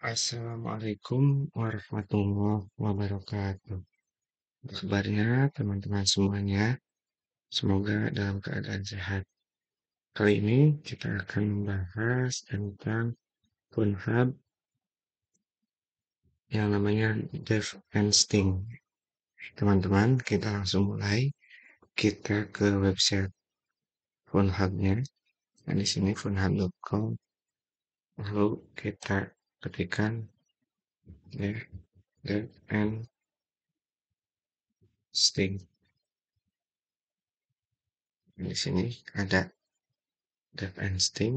Assalamualaikum warahmatullahi wabarakatuh. Apa kabarnya teman-teman semuanya? Semoga dalam keadaan sehat. Kali ini kita akan membahas tentang Pornhub yang namanya Dev and Sting. Teman-teman, kita langsung mulai. Kita ke website Pornhub-nya. Nah, di sini pornhub.com. Lalu kita ketikkan Dev and Sting. Di sini ada Dev and Sting,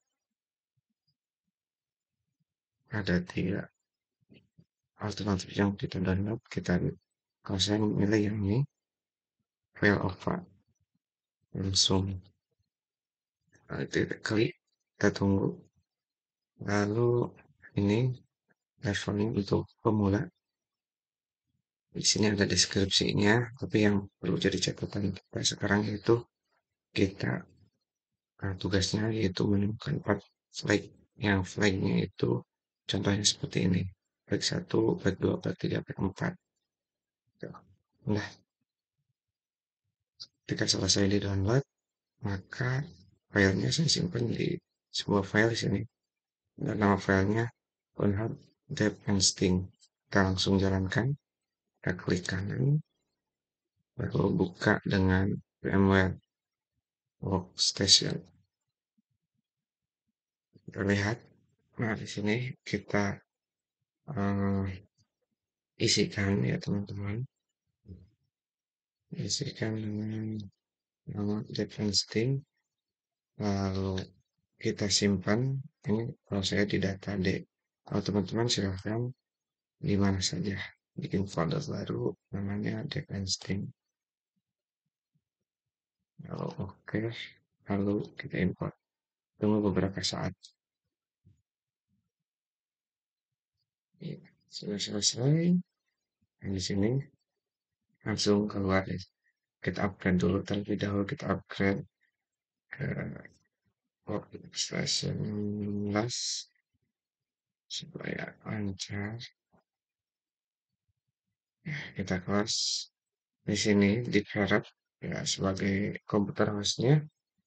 ada 3 alternatif yang kita download. Kalau saya memilih yang ini, file over, langsung kita klik, kita tunggu. Lalu ini leveling untuk pemula. Di sini ada deskripsinya, tapi yang perlu jadi catatan kita sekarang itu kita tugasnya yaitu menemukan 4 flag. Yang flagnya itu contohnya seperti ini: flag 1, flag 2, flag 3, flag 4. Nah, ketika selesai di download, maka filenya saya simpan di sebuah file di sini. Dan nama filenya Pornhub Dev and Sting. Kita langsung jalankan. Kita klik kanan, lalu buka dengan VMware Workstation. Kita lihat. Nah, di sini kita isikan ya teman-teman. Isikan dengan nama Dev and Sting. Lalu kita simpan. Ini kalau saya di data D. Kalau teman-teman silahkan di mana saja. Bikin folder baru namanya Dev and Sting. Lalu oke, lalu kita import. Tunggu beberapa saat. Ya, sudah selesai. Dan di sini langsung keluar ya. Kita upgrade dulu terlebih dahulu, kita upgrade ke Workstation 16 supaya lancar. Kita kelas di sini di Ferret ya sebagai komputer hostnya.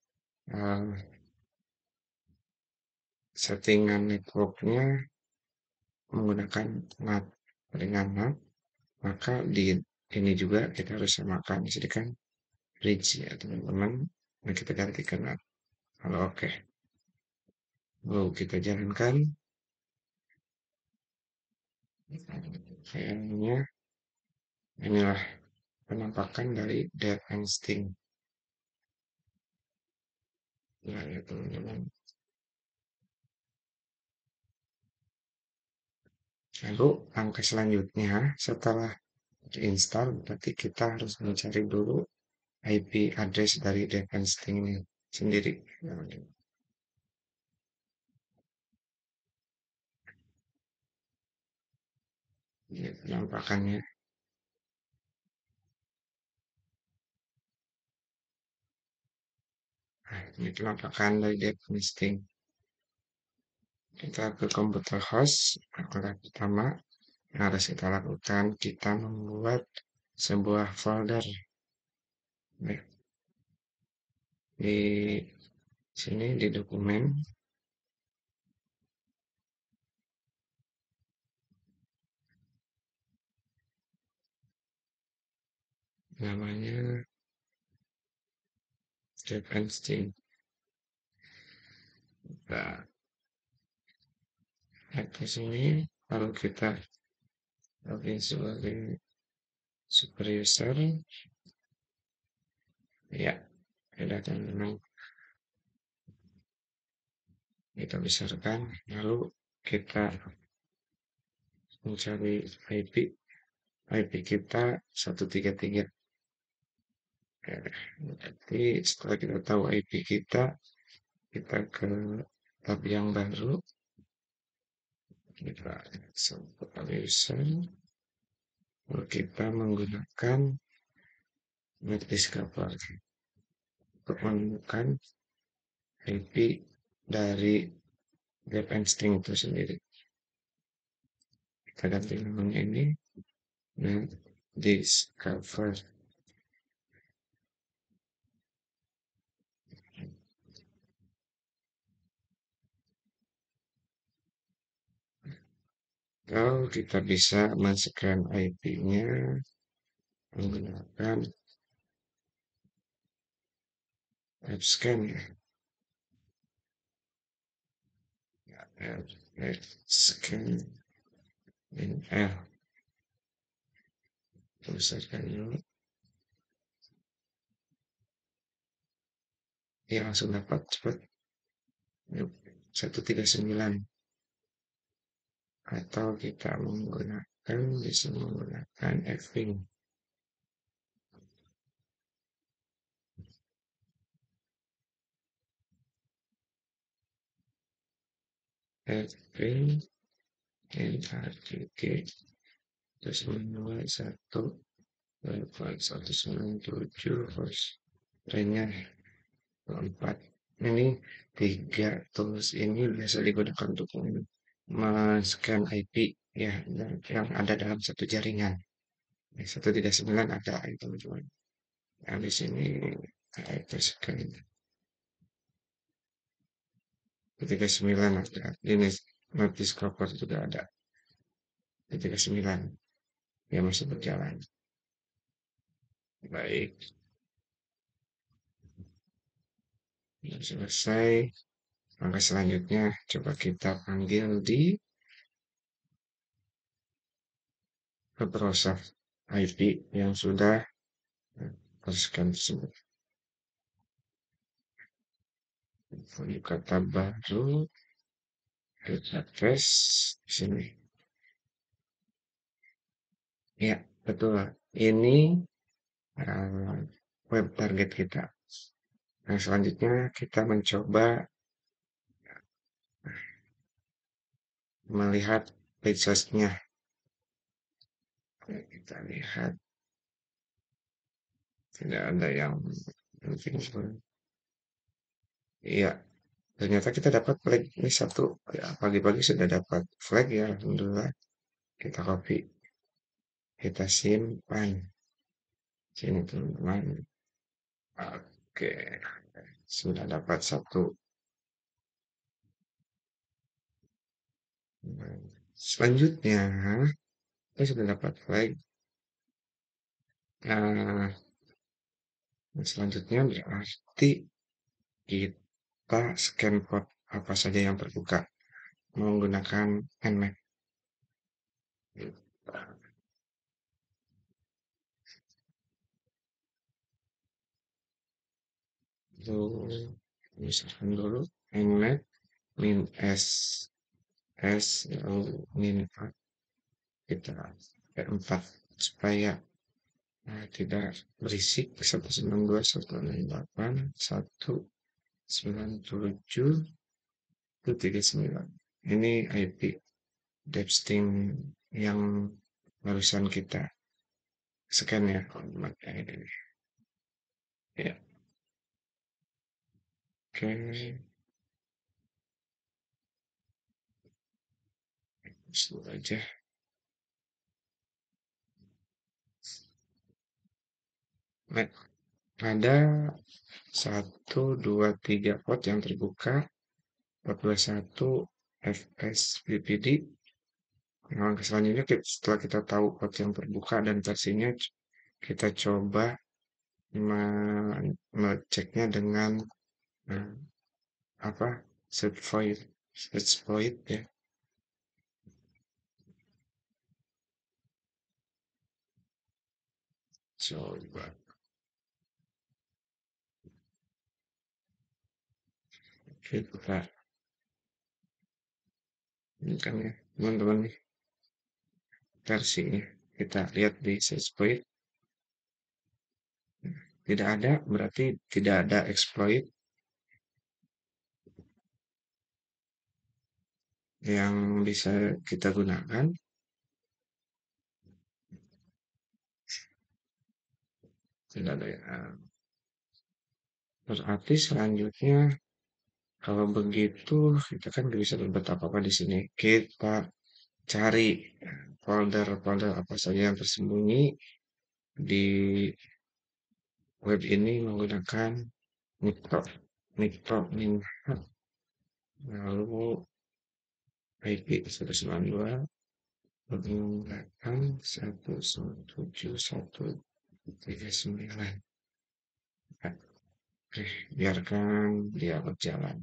Settingan networknya menggunakan NAT, dengan NAT, maka di ini juga kita harus samakan. Jadi kan bridge ya teman-teman. Nah, kita ganti ke NAT. Kalau oke. Lalu kita jalankan. Kayaknya inilah penampakan dari Dev and Sting. Nah, ya teman-teman. Lalu langkah selanjutnya setelah diinstal berarti kita harus mencari dulu IP address dari Dev and Sting ini sendiri. Ini penampakannya. Nah, ini penampakan dari Dev and Sting. Kita ke komputer host. Langkah pertama yang harus kita lakukan, kita membuat sebuah folder. Baik. Di sini di dokumen namanya Dev and Sting. Nah, ke sini kalau kita login sebagai super user, ya ada teman kita besarkan, lalu kita mencari IP kita 133. Berarti setelah kita tahu IP kita ke tab yang baru, kita super user, lalu kita menggunakan NetDiscover untuk menemukan IP dari Dev and String itu sendiri. Kita ganti namanya ini. Nah, discover. Kalau kita bisa masukkan IP-nya menggunakan app scan ya. App scan in L. Tuliskan dulu. Ya langsung dapat cepat. 139. Atau kita bisa menggunakan Fing. Fing NRTG terus menilai 1,197 host lainnya 4. Ini 3 tools ini biasa digunakan untuk men-scan IP ya yang ada dalam satu jaringan. 139 ada itu teman-teman. Yang di sini IP scan 139 ada. Ini notice cover juga ada. 139 ya masih berjalan. Baik, sudah selesai. Langkah selanjutnya coba kita panggil di browser IP yang sudah terscan tersebut. Buka tab baru, kita paste di sini. Ya, betul. Ini web target kita. Nah, selanjutnya kita mencoba melihat pages-nya. Kita lihat tidak ada yang penting. Iya, ternyata kita dapat flag ini satu. Ya, pagi-pagi sudah dapat flag ya, alhamdulillah. Kita copy, kita simpan. Sini teman-teman. Oke, sudah dapat satu. Selanjutnya, kita sudah dapat flag. Nah, selanjutnya berarti kita scan code apa saja yang terbuka menggunakan Nmap. Lalu, misalkan dulu Nmap min s lalu min 4 kita 4 supaya tidak berisik 192.168.1.9.7.39 ini IP depsting yang barusan kita scan ya ini ya oke langsung aja nah, ada 1, 2, 3 port yang terbuka 421 fs BPD. Nah, selanjutnya setelah kita tahu port yang terbuka dan versinya kita coba mengeceknya dengan eh, apa search void ya coba kita ini kan ya teman-teman nih versinya kita lihat di search void tidak ada berarti tidak ada exploit yang bisa kita gunakan tidak ada ya. Berarti selanjutnya kalau begitu kita kan bisa berbuat apa-apa di sini kita cari folder-folder apa saja yang tersembunyi di web ini menggunakan Mikro, Mikro Minhat, lalu IP 192 menggunakan 171.1.39. Oke, biarkan dia berjalan.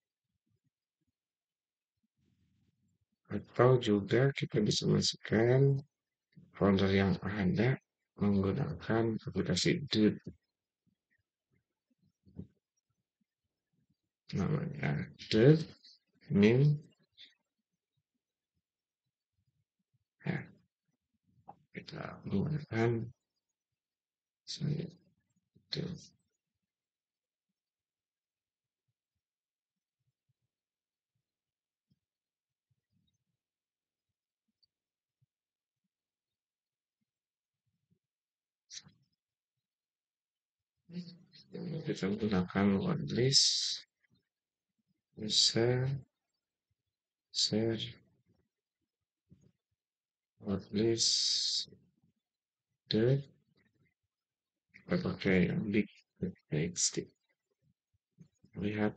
Atau juga kita bisa masukkan folder yang ada menggunakan aplikasi Dude, namanya Dude Min. Ya, kita menggunakan saya Dude. Kita menggunakan wordlist, bisa share wordlist Dude. Kita pakai yang big text. Lihat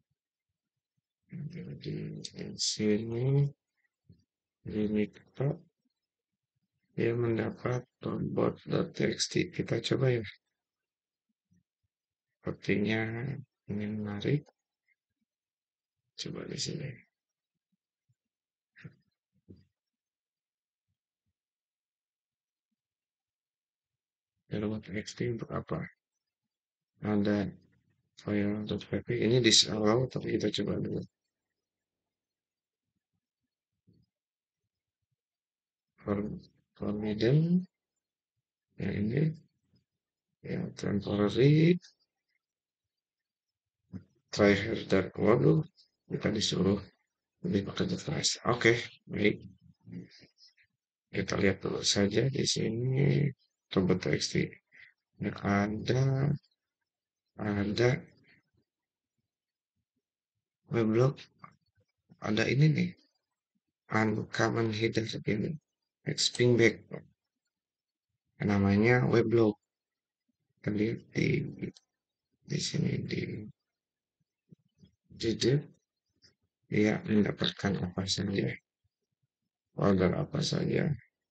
di sini limit dia mendapat robot.txt. Kita coba ya. Sepertinya ini menarik. Coba di sini. Robot.txt untuk apa? Ada file.pp. Ini disallow, tapi kita coba dulu. Forbidden. Yang ini. Yang temporary. Try herder. Waduh. Kita disuruh lebih bekerja keras. Oke, baik. Kita lihat dulu saja di sini. Robot.txt. Yang ada weblog, ada ini nih, uncommon header ini, exping back, namanya weblog. Kita lihat di sini di judul dia mendapatkan apa saja, folder apa saja.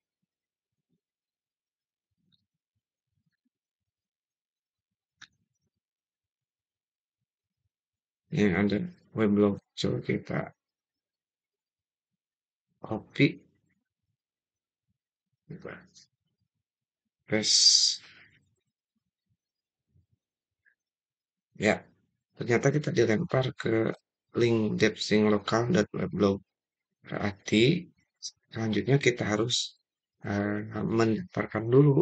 Yang ada weblog, coba kita copy, kita paste. Ya, ternyata kita dilempar ke link depsing lokal dan weblog. Berarti selanjutnya kita harus mendaftarkan dulu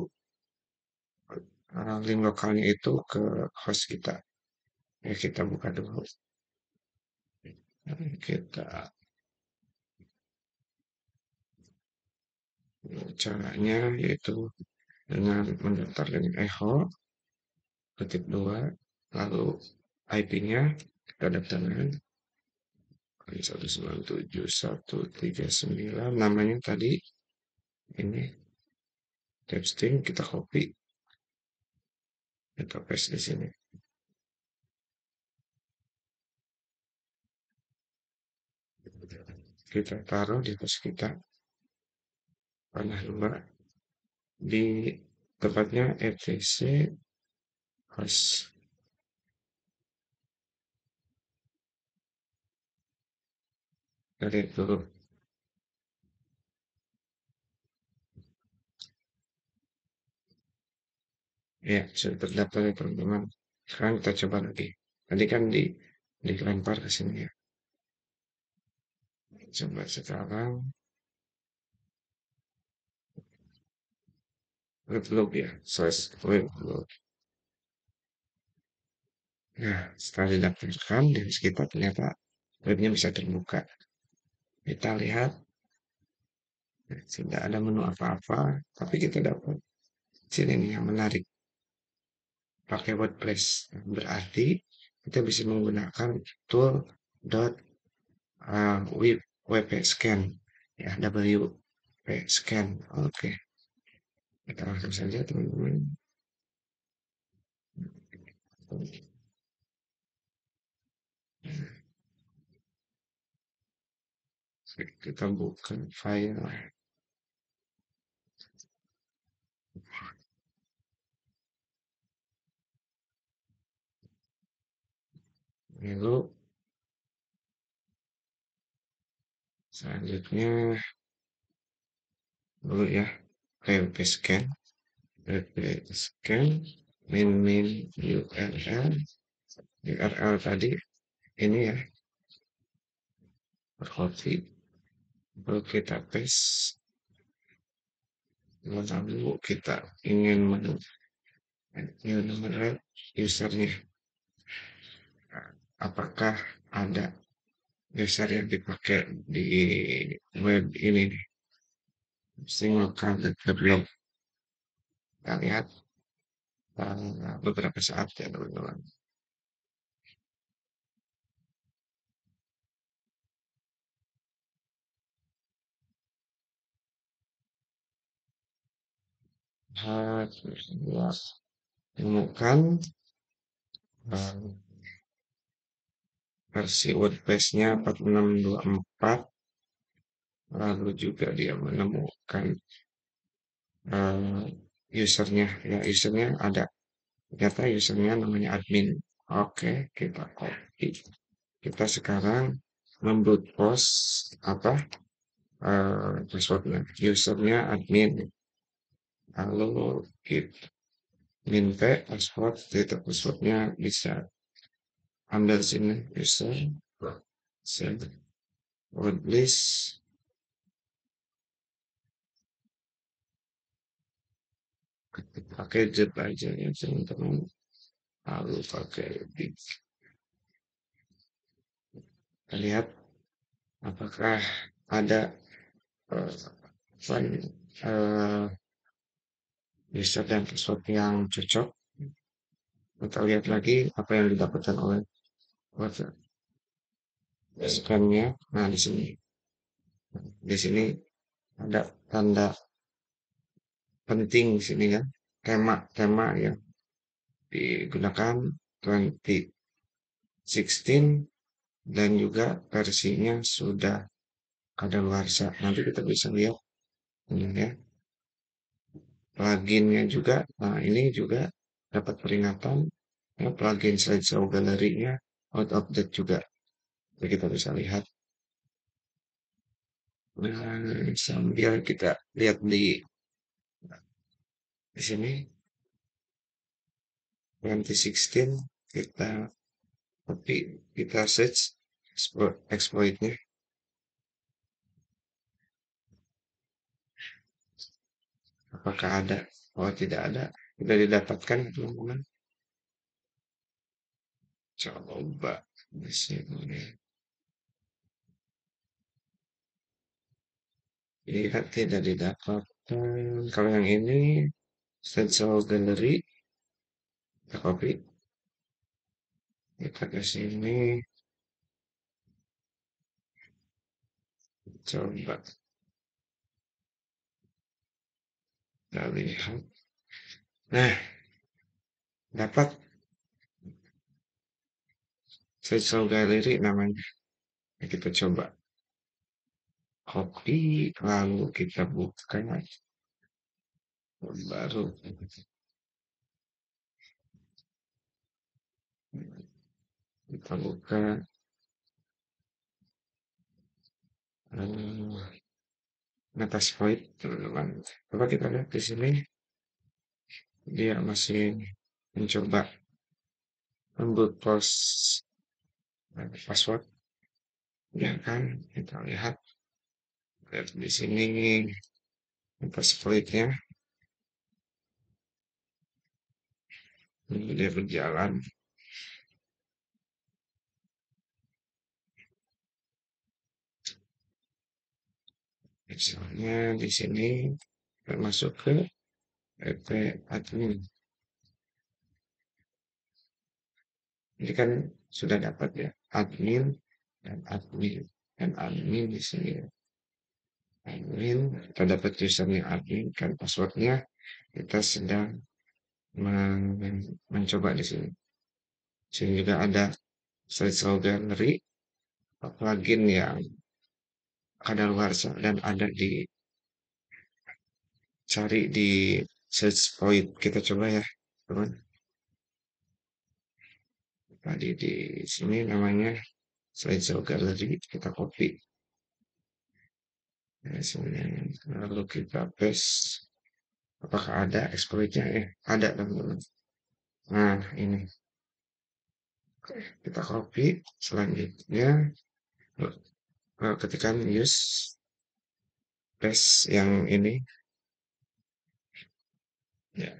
link lokalnya itu ke host kita. Ya, kita buka dulu. Kita caranya yaitu dengan mendaftar dengan echo ketik 2, lalu IP-nya kita daftarkan 197.139, namanya tadi ini testing, kita copy, kita paste di sini. Kita taruh di host kita, panah 2, di tepatnya etc host. Dari dulu. Ya, sudah terdaftar ya teman-teman. Sekarang kita coba lagi. Tadi kan dilempar ke sini ya. Coba sekarang weblog ya, slash weblog. Nah, setelah didaftarkan di kita ternyata webnya bisa terbuka. Kita lihat tidak ada menu apa-apa, tapi kita dapat sini nih yang menarik. Pakai WordPress. Berarti kita bisa menggunakan tool web scan. ya, scan. Oke, kita langsung saja teman-teman. Kita buka file. Lalu selanjutnya dulu ya, PWP scan. PWP scan min URL tadi ini ya, copy, lalu kita paste. Lalu kita ingin menuliskan usernya, apakah ada user yang dipakai di web ini nih, single candidate blog. Kita lihat beberapa saat ya teman-teman. Harus temukan versi WordPress-nya 4624, lalu juga dia menemukan usernya, ya usernya ada, ternyata usernya namanya admin. Oke, kita copy. Kita sekarang membuat post apa passwordnya, usernya admin, lalu kita password, kita passwordnya bisa ambil sini user save word list, pakai jet aja ya teman-teman, lalu pakai big. Kita lihat apakah ada user dan password yang cocok. Kita lihat lagi apa yang didapatkan oleh scan-nya. Nah, di sini ada tanda penting di sini ya, tema yang digunakan 2016 dan juga versinya sudah kadaluarsa. Nanti kita bisa lihat ini ya, pluginnya juga. Nah, ini juga dapat peringatan ya, plugin slideshow gallery-nya out of date juga. Jadi kita bisa lihat. Nah, sambil kita lihat di sini 2016, tapi kita search exploitnya, apakah ada. Oh, tidak ada, tidak didapatkan teman-teman. Coba di sini lihat, tidak didapatkan. Kalau yang ini stencil gallery, kita copy, kita ke sini, coba kita lihat. Nah, dapat stencil gallery namanya. Nah, kita coba copy, lalu kita buka baru, kita buka Metasploit teman-teman. Coba kita lihat di sini, dia masih mencoba membuat post password, ya kan? Kita lihat di sini Metasploitnya dia berjalan. Misalnya di sini termasuk ke pp admin. Ini kan sudah dapat ya, admin dan admin di sini. admin, kita dapat username admin, kan passwordnya kita sedang mencoba di sini. Sini juga ada slideshow gallery, plugin yang kadaluarsa dan ada dicari di search point. Kita coba ya, teman. Tadi di sini namanya slideshow gallery, kita copy. Nah, sini, lalu kita paste. Apakah ada exploitnya? Ada teman-teman. Nah, ini kita copy. Selanjutnya, ketika use paste yang ini, ya,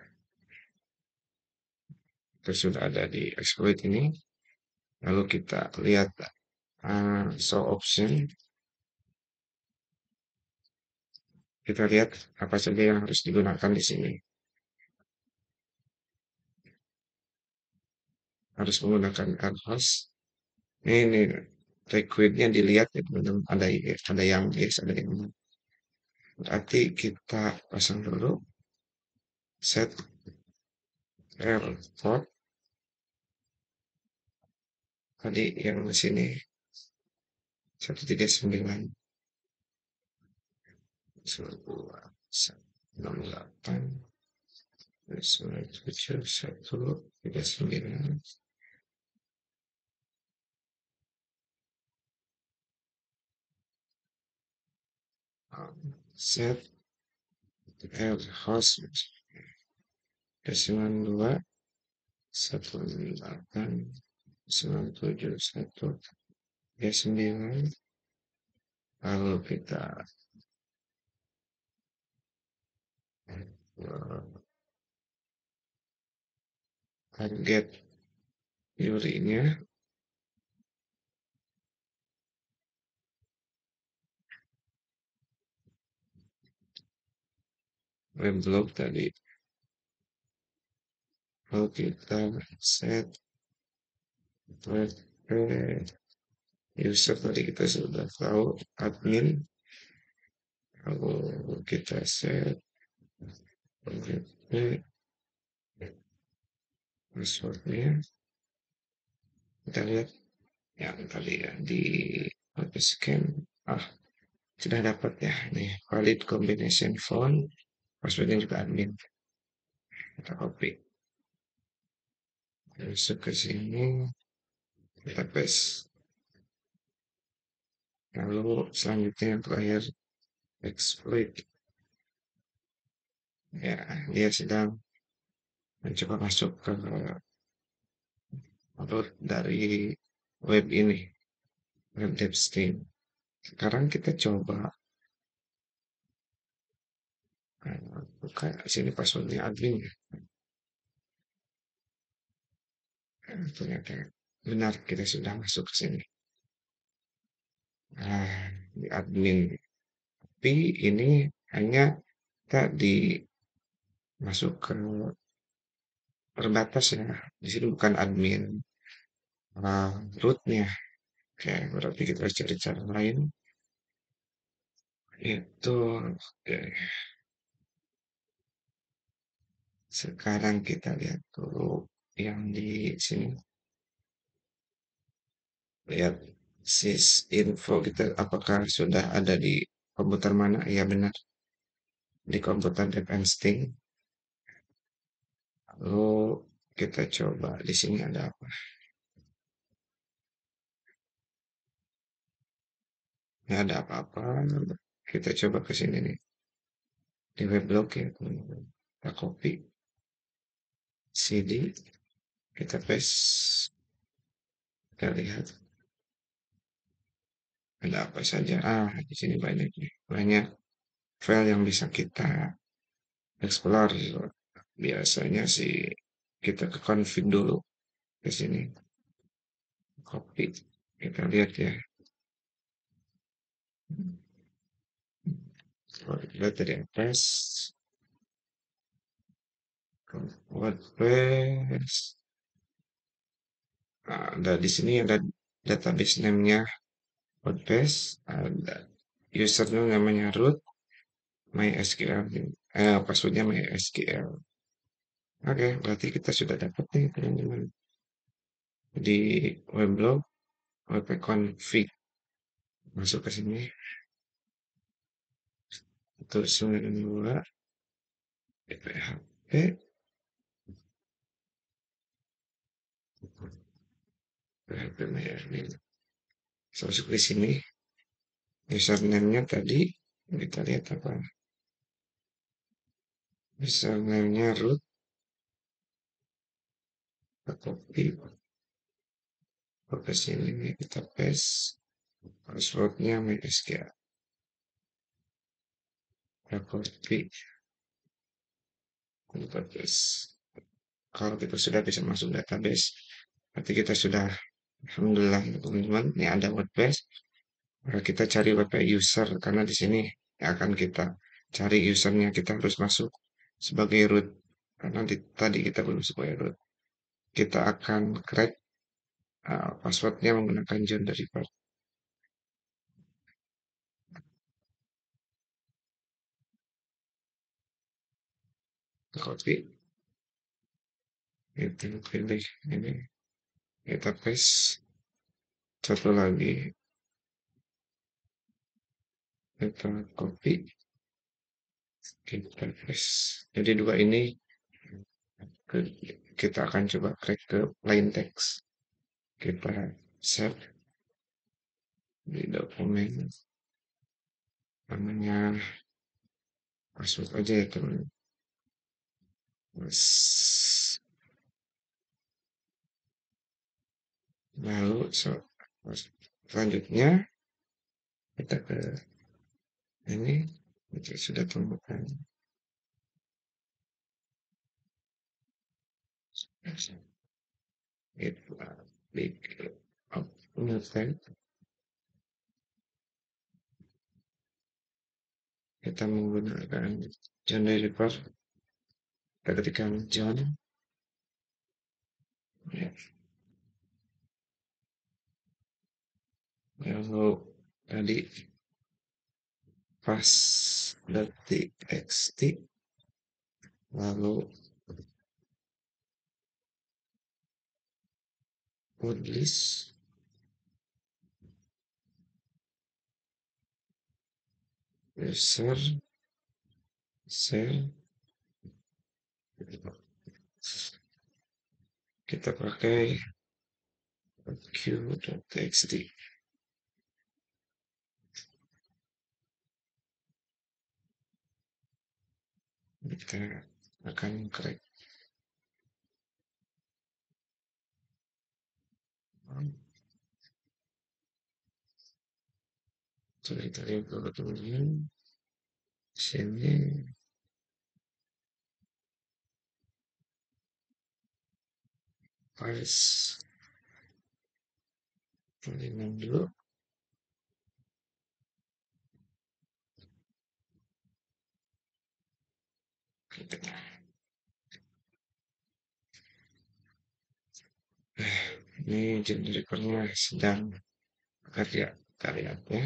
itu sudah ada di exploit ini. Lalu kita lihat show option. Kita lihat apa saja yang harus digunakan di sini. Harus menggunakan host. Ini requirement-nya dilihat ya teman-teman. Ada yang yes, ada yang no. Berarti kita pasang dulu set port tadi yang di sini 139 128 97 139 set host 92 18 971 39 lalu kita target URI-nya weblock tadi, lalu kita set user tadi kita sudah tahu admin, lalu kita set passwordnya, kita lihat yang tadi ya di scan sudah dapat ya nih valid combination phone, passwordnya juga admin, kita copy masuk ke sini, kita paste, lalu selanjutnya yang terakhir exploit ya, dia sedang mencoba masuk ke root dari web ini, web dev stream. Sekarang kita coba buka sini passwordnya admin ya. Ternyata benar kita sudah masuk ke sini. Di admin. Tapi ini hanya kita masuk ke terbatas ya. Di sini bukan admin rootnya. Oke, berarti kita harus cari cara lain. Itu oke. Sekarang kita lihat dulu yang di sini. Lihat sys info kita apakah sudah ada di komputer mana? Iya benar. Di komputer Dev Instinct. Lalu kita coba di sini ada apa? Nggak ada apa-apa. Kita coba ke sini nih. Di weblog ya. Kita copy. CD. Kita paste. Kita lihat. Ada apa saja. Di sini banyak nih. Banyak file yang bisa kita explore. Biasanya sih kita ke config dulu ke sini. Copy. Kita lihat ya. Kita tadi paste. WordPress. Ada di sini ada database name-nya WordPress, ada usernya namanya root, MySQL, passwordnya MySQL. Oke, berarti kita sudah dapat nih teman-teman di weblog wp-config. Masuk ke sini untuk 92 php php admin. Masuk di sini username-nya tadi kita lihat apa? Username-nya root, kita copy ke sini kita paste, passwordnya MySQL, kita copy, kita paste. Kalau kita sudah bisa masuk database, berarti kita sudah, alhamdulillah teman-teman, ini ada WordPress. Kita cari WP user karena di sini akan kita cari usernya, kita harus masuk sebagai root karena tadi kita belum sebagai root. Kita akan create passwordnya menggunakan John dari part. Copy, kita pilih ini, kita paste, satu lagi kita copy, kita paste. Jadi dua ini kita akan coba create ke plain text. Kita save di dokumen namanya password aja ya teman. Lalu selanjutnya kita ke ini, kita sudah temukan itu big new tab. Kita menggunakan John Developer. Kita ketikkan John, ya. Lalu tadi pas.txt, lalu word list, user, share, kita pakai q.txt. Kita akan create kita lihat dulu teman-teman sini pas kalian dulu ini generatornya sedang bekerja karyanya.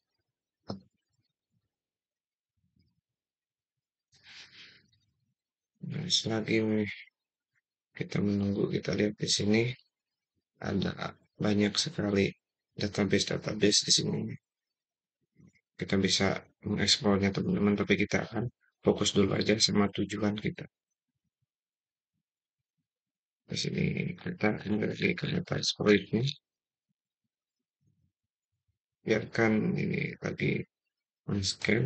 Nah, selagi kita menunggu, kita lihat di sini ada banyak sekali database di sini. Kita bisa mengeksplornya teman-teman, tapi kita akan fokus dulu aja sama tujuan kita. Di sini kita kembali ke data exploit-nya. Biarkan ini lagi men-scan.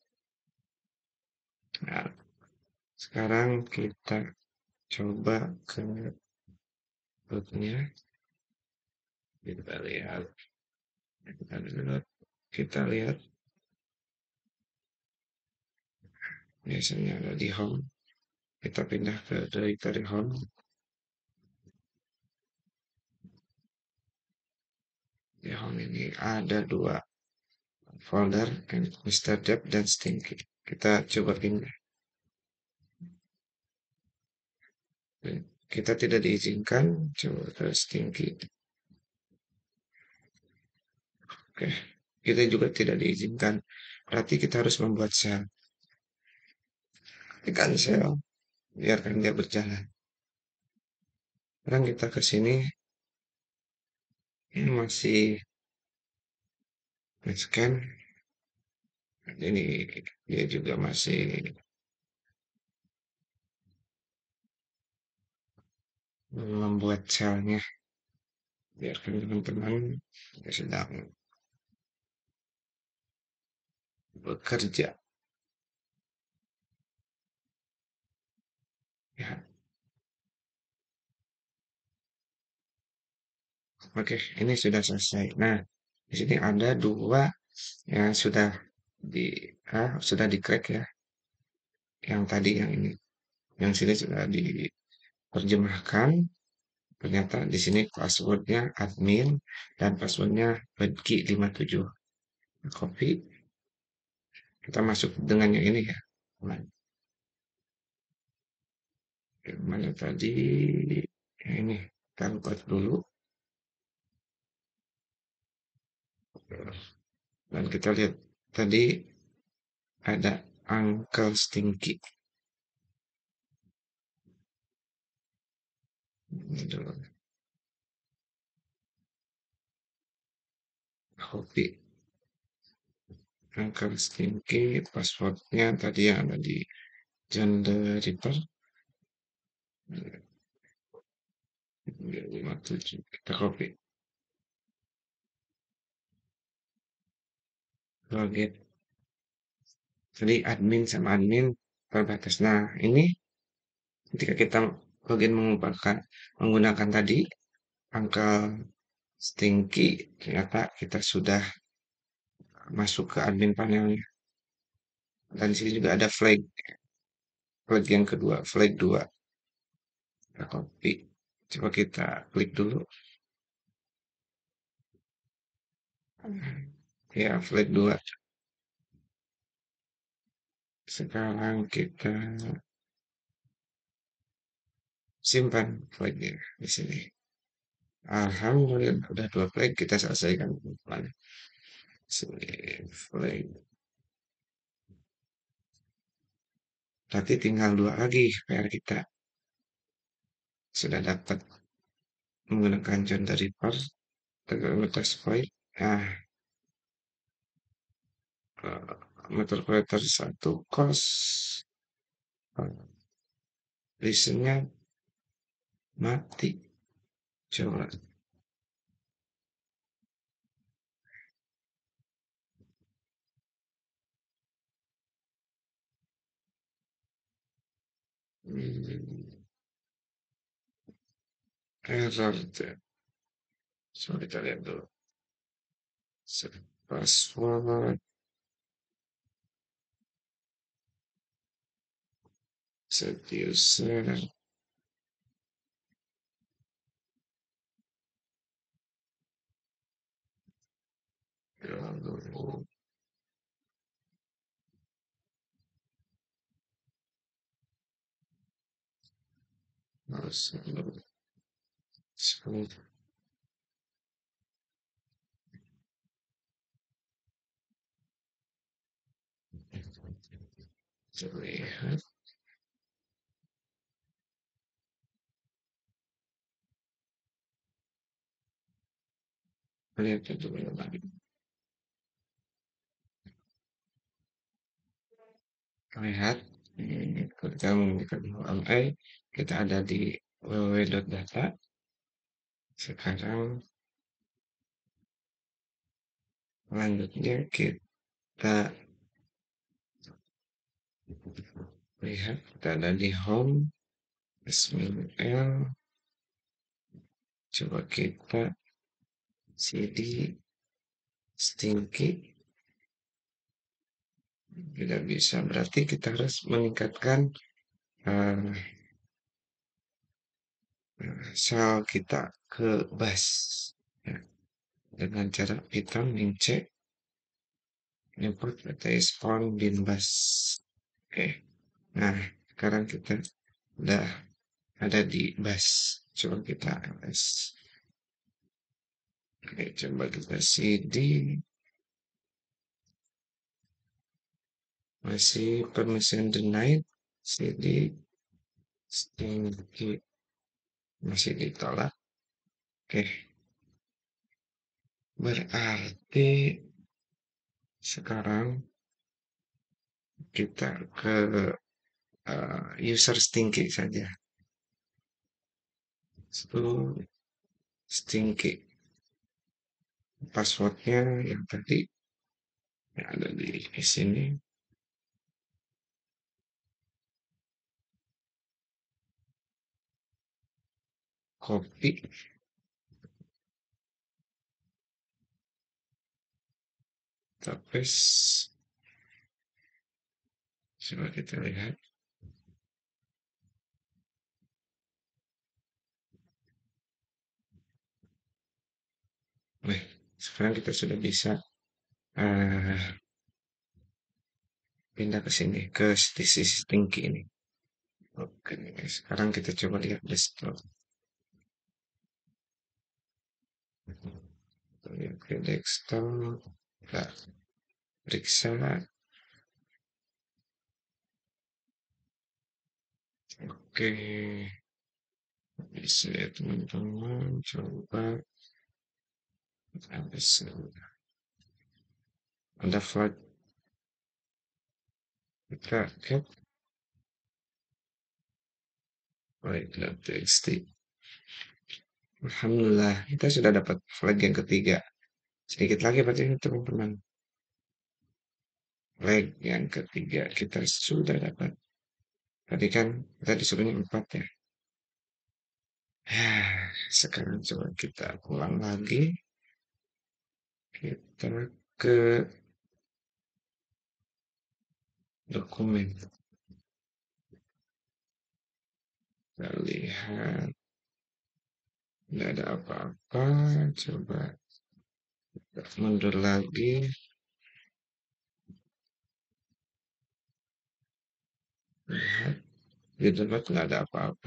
Nah, sekarang kita coba ke rootnya. Kita lihat biasanya ada di home. Kita pindah ke directory home. Di home ini ada dua folder, Mr. Dev dan Stinky. Kita coba pindah. Kita tidak diizinkan, coba ke Stinky. Oke. kita juga tidak diizinkan. Berarti kita harus membuat sel. Tekan sel, biarkan dia berjalan. Sekarang kita ke sini, ini masih scan. Ini dia juga masih membuat selnya. Biarkan teman-teman sedang bekerja. Ya, oke, ini sudah selesai. Nah, di sini ada dua yang sudah di crack ya. Yang tadi yang ini, yang sini sudah diterjemahkan. Ternyata di sini passwordnya admin dan passwordnya bedki 57. Copy, kita masuk dengan yang ini ya. Yang mana tadi? Yang ini, kita buat dulu. Dan kita lihat tadi ada Uncle Stinky. Ini dulu. Copy. Uncle Stinky, passwordnya tadi yang ada di John the Ripper. 57. Kita copy. Login. Jadi admin sama admin terbatas. Nah, ini ketika kita login menggunakan tadi Uncle Stinky, ternyata kita sudah masuk ke admin panelnya. Dan di sini juga ada flag yang kedua, flag 2. Kita copy. Coba kita klik dulu. Ya, flag 2. Sekarang kita simpan flagnya di sini. Alhamdulillah, udah 2 flag, kita selesaikan. Sini, flag. Berarti tinggal 2 lagi PR kita. Sudah dapat menggunakan John the Ripper, Meteor Void. Nah, Meteor Creator 1 cost. Listennya mati. Coba. Error. Coba kita lihat dulu. Password. Set user. Lalu. Terlihat. Lihat dulu lagi. Lihat. Kita menggunakan UML. Kita ada di www.data. Sekarang selanjutnya kita lihat kita ada di home SML. Coba kita cd stinky tidak bisa, berarti kita harus meningkatkan sel kita ke bus ya, dengan cara kita mencek import data spawn bin bus. Oke, nah sekarang kita udah ada di bus. Coba kita ls. Oke, coba kita cd Masih permission denied. CD Stinky masih ditolak. Oke, berarti sekarang kita ke user Stinky saja. Itu Stinky. Passwordnya yang tadi yang ada di sini. Copy. Kita paste. Coba kita lihat. Nah, sekarang kita sudah bisa pindah ke sini, ke sisi Stinky ini. Oke, sekarang kita coba lihat desktop. Kita lihat ke desktop. Kita periksa. Oke, bisa ya teman-teman. Coba ada flag. Kita get flag.txt. Alhamdulillah, kita sudah dapat flag yang ketiga. Sedikit lagi berarti teman-teman. Flag yang ketiga kita sudah dapat. Tadi kan kita disuruhnya 4 ya. Sekarang coba kita ulang lagi. Kita ke dokumen. Kita lihat. Tidak ada apa-apa. Coba mundur lagi. Lihat. Di tempat tidak ada apa-apa.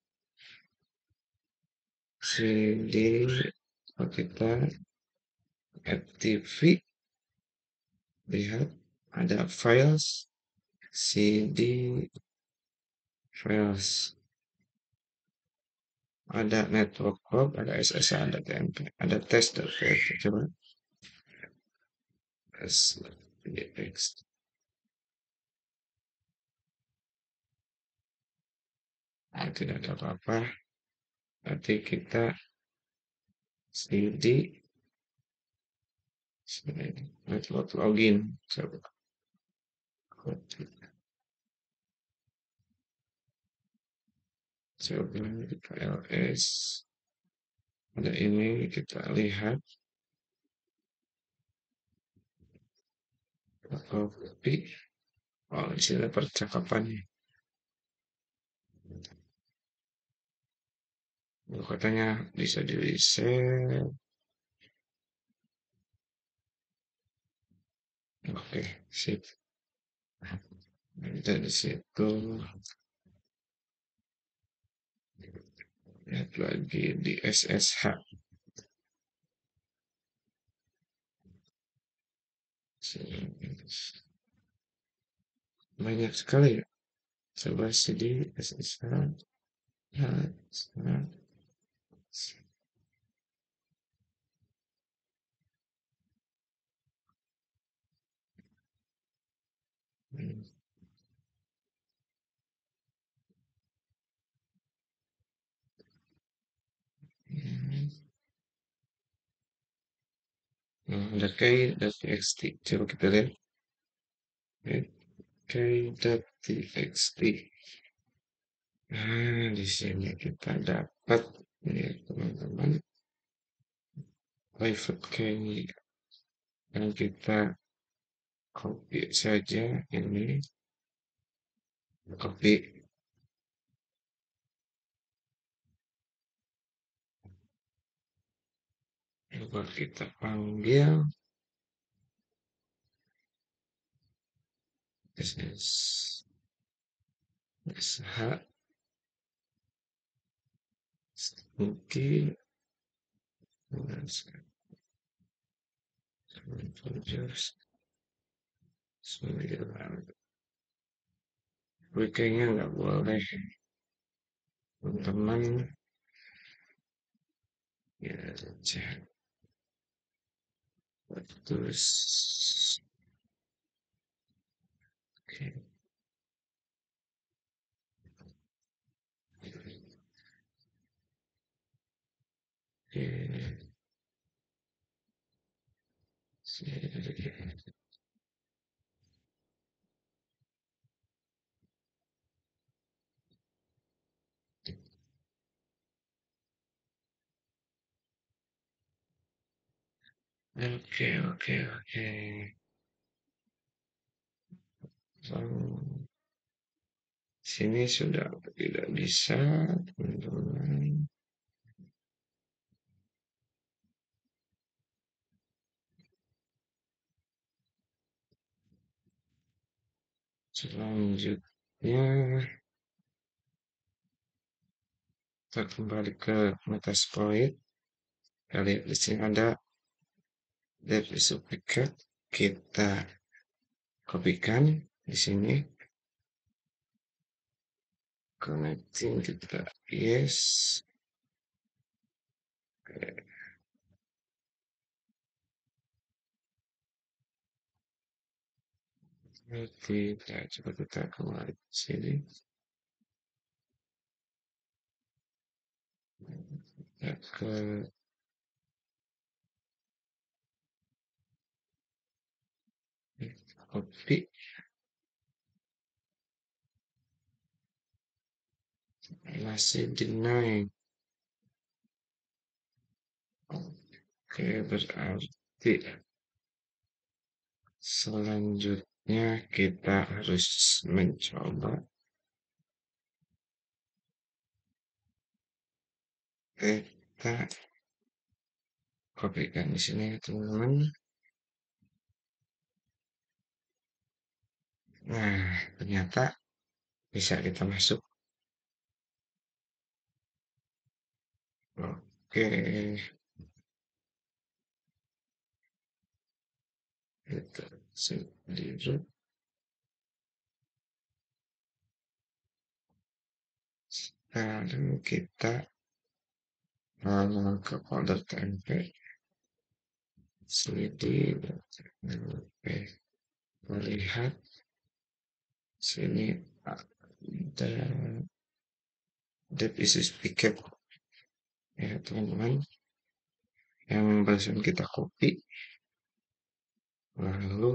CD kita FTP. Lihat. Ada files. CD files. Ada network hub, ada SSH, ada TMP, ada test.php. Coba test. Nah, tidak ada apa-apa. Nanti kita cd network login. Coba kita ls. Ada ini kita lihat. Copy. Oh, di sini ada percakapannya. Katanya bisa di reset. Oke, sip. Kita di situ lihat lagi di SSH. Banyak sekali ya. Coba cd SSH. Ada k.txt. Coba kita lihat. K.txt. Nah, di sini kita dapat ya teman-teman private key yang kita copy saja ini, copy. Coba kita panggil ss mungkin Gue kayaknya nggak boleh teman-teman ya chat terus oke oke oke oke oke. Sini sudah tidak bisa teman-teman. Selanjutnya kita kembali ke Metasploit. Kita lihat di sini ada duplicate. Kita kopikan di sini. Connecting kita yes. Tidak, coba kita kembali ke sini. Kita ke copy. Masih deny. Oke, berarti selanjutnya kita harus mencoba kita kopikan di sini ya teman-teman. Nah, ternyata bisa kita masuk. Oke, kita sendiri. Sekarang kita ke folder tempe. Sini oke, melihat sini ada devices pickup ya teman-teman yang barusan kita copy lalu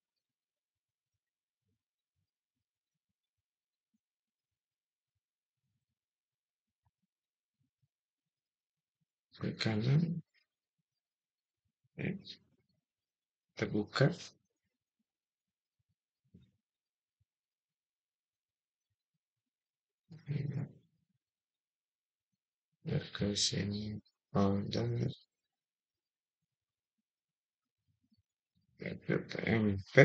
ke kanan ya, terbuka ya, ke sini folder ya, tempe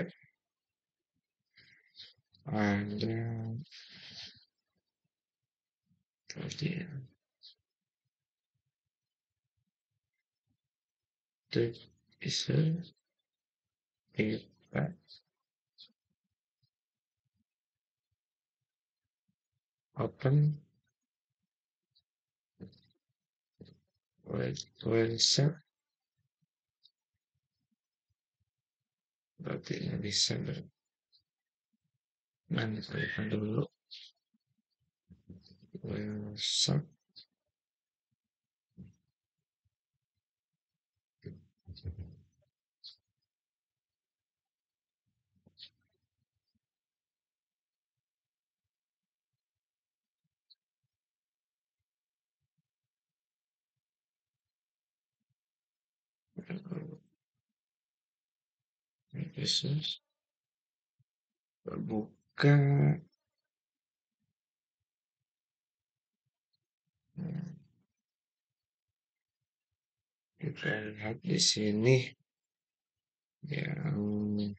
ada tadi bisa kita open website berarti ini bisa nanti dulu website bisnis buka kita lihat di sini yang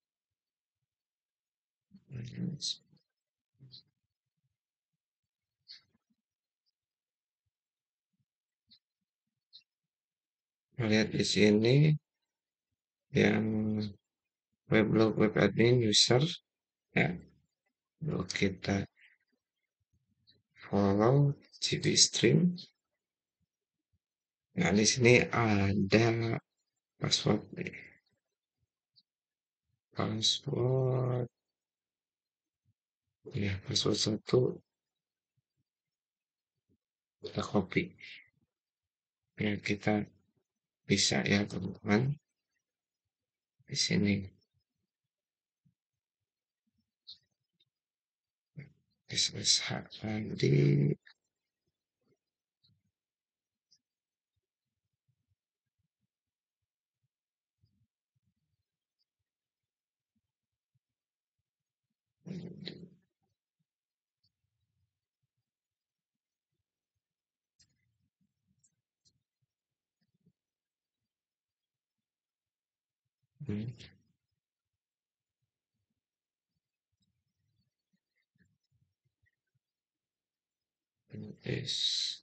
lihat di sini yang weblog web admin user ya Lalu kita follow GB stream. Nah, di sini ada password nih. Password. Ya, password satu kita copy. Ya, kita bisa ya teman-teman. Di sini SSH tadi. Hmm, is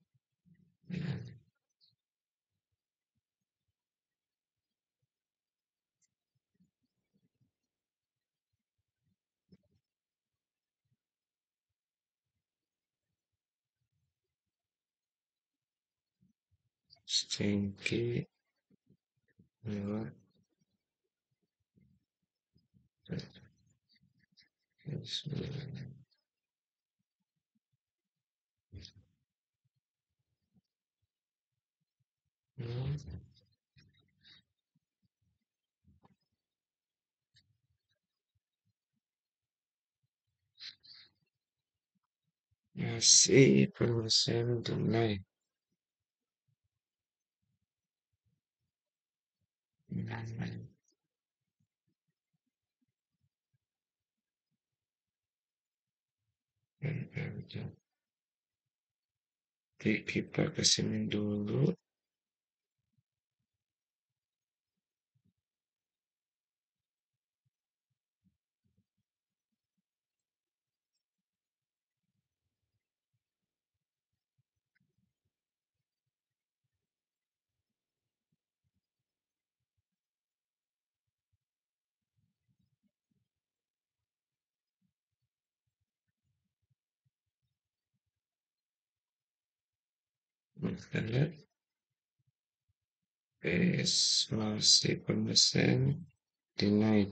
stinky lewat masih persen tunai. Jadi kita kesini dulu. Kita lihat masih persen denied.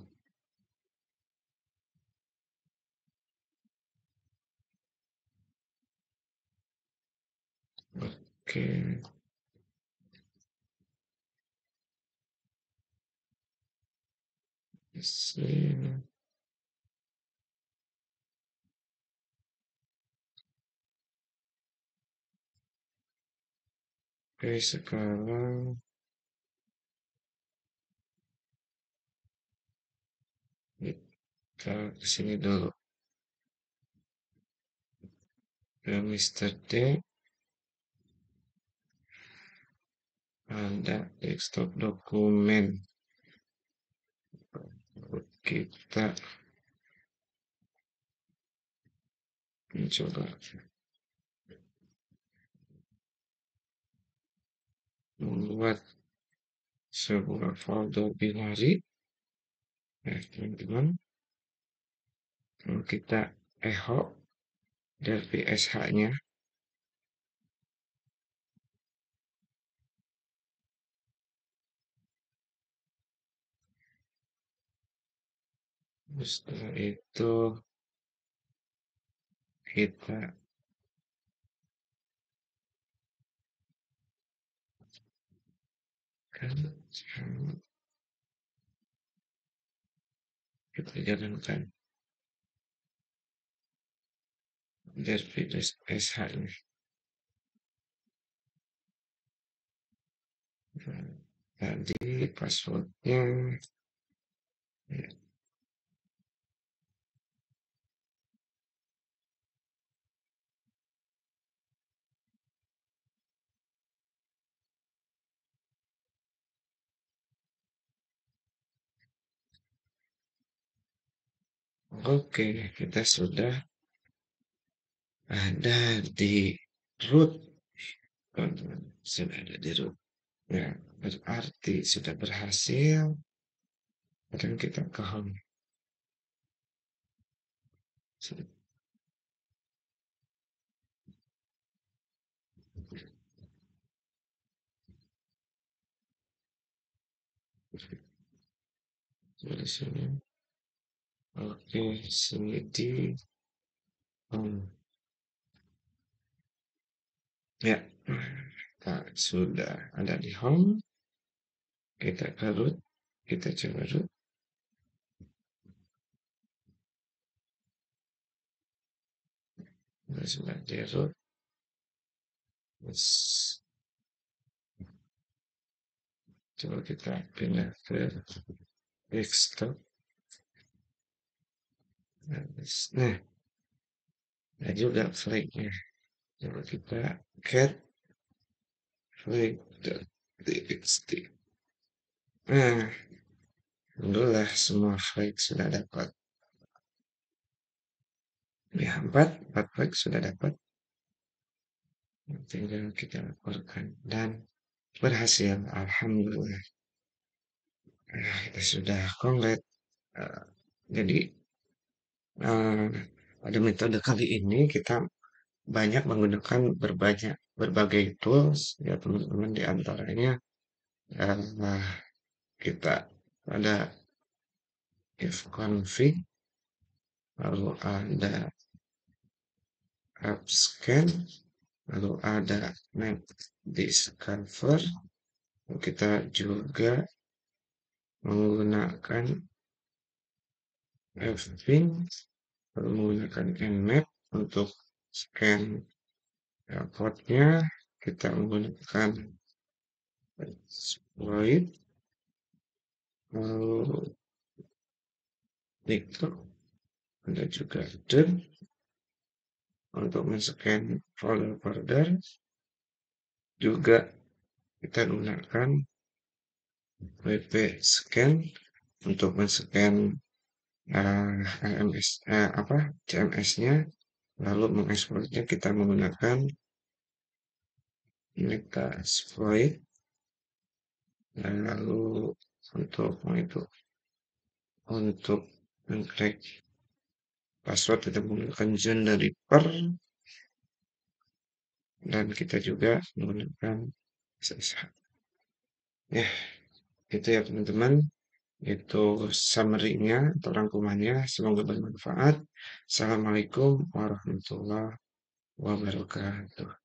Oke, sini. Oke, sekarang kita kesini dulu. Ke Mr. D ada desktop dokumen. Kita mencoba membuat sebuah folder binary. Ya, teman-teman. Kalau kita echo dari SH-nya, setelah itu kita kan kita jalankan dari SH-nya. Tadi passwordnya ya, oke, kita sudah ada di root. Teman-teman, sudah ada di root. Ya, berarti sudah berhasil. Dan kita ke home. Di sini. Oke, sini di home. Ya, kita sudah ada di home. Kita ke root. Kita coba root. Kita sudah di root. Terus, coba kita pindah ke desktop. Nah, ada juga flagnya. Coba kita cat flag.txt. Nah, alhamdulillah semua flag sudah dapat. Ya, empat flag sudah dapat. Tinggal kita laporkan dan berhasil. Alhamdulillah. Nah, kita sudah konkret. Jadi, uh, pada metode kali ini kita banyak menggunakan berbagai tools ya teman-teman, di antaranya uh, kita ada ifconfig, lalu ada appscan, lalu ada netdiscover. Kita juga menggunakan fping, lalu menggunakan nmap untuk scan portnya. Kita menggunakan exploit, lalu Nikto, ada juga den untuk men-scan folder-folder. Juga kita gunakan wp scan untuk men-scan CMS-nya, lalu mengekspornya kita menggunakan metasploit, dan lalu untuk mengcrack password kita menggunakan John dari per, dan kita juga menggunakan SSH. Ya, itu ya teman-teman. Itu summary-nya atau rangkumannya. Semoga bermanfaat. Assalamualaikum warahmatullahi wabarakatuh.